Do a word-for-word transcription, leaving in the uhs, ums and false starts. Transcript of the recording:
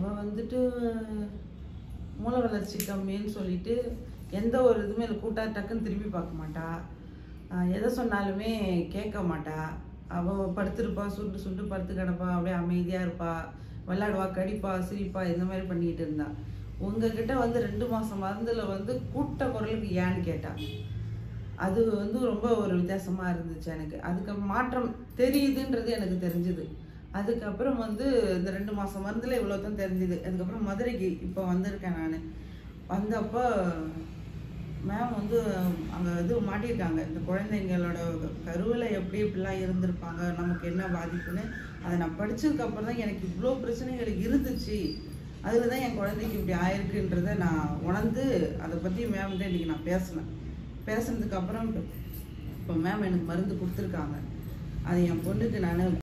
அவள் வந்துட்டு மூளை வளர்ச்சி கம்மின்னு சொல்லிட்டு எந்த ஒரு இதுவுமே இல்லை, கூட்டா டக்குன்னு திரும்பி பார்க்க மாட்டா, எதை சொன்னாலுமே கேட்க மாட்டா. அவள் படுத்துருப்பா, சுண்டு சுண்டு படுத்து கிடப்பா, அப்படியே அமைதியாக இருப்பா, விளையாடுவா, கடிப்பா, சிரிப்பா, இந்த மாதிரி பண்ணிகிட்டு இருந்தா. உங்ககிட்ட வந்து ரெண்டு மாதம் மருந்தில் வந்து கூட்ட குரலுக்கு ஏன்னு கேட்டா. அது வந்து ரொம்ப ஒரு வித்தியாசமாக இருந்துச்சு எனக்கு. அதுக்கு மாற்றம் தெரியுதுன்றது எனக்கு தெரிஞ்சுது. அதுக்கப்புறம் வந்து இந்த ரெண்டு மாதம் மருந்தில் இவ்வளோ தான் தெரிஞ்சுது. அதுக்கப்புறம் மதுரைக்கு இப்போ வந்திருக்கேன். நான் வந்தப்போ மேம் வந்து அங்கே இது மாட்டியிருக்காங்க, இந்த குழந்தைங்களோட கருவில் எப்படி இப்படிலாம் இருந்திருப்பாங்க, நமக்கு என்ன பாதிப்புன்னு. அதை நான் படித்ததுக்கப்புறம் தான் எனக்கு இவ்வளோ பிரச்சனைகள் இருந்துச்சு, அதில் தான் என் குழந்தைக்கு இப்படி ஆயிருக்குன்றதை நான் உணர்ந்து அதை பற்றி மேம்கிட்ட இன்றைக்கி நான் பேசினேன். பேசுனதுக்கப்புறம் இப்போ மேம் எனக்கு மருந்து கொடுத்துருக்காங்க. அது என் பொண்ணுக்கு நான்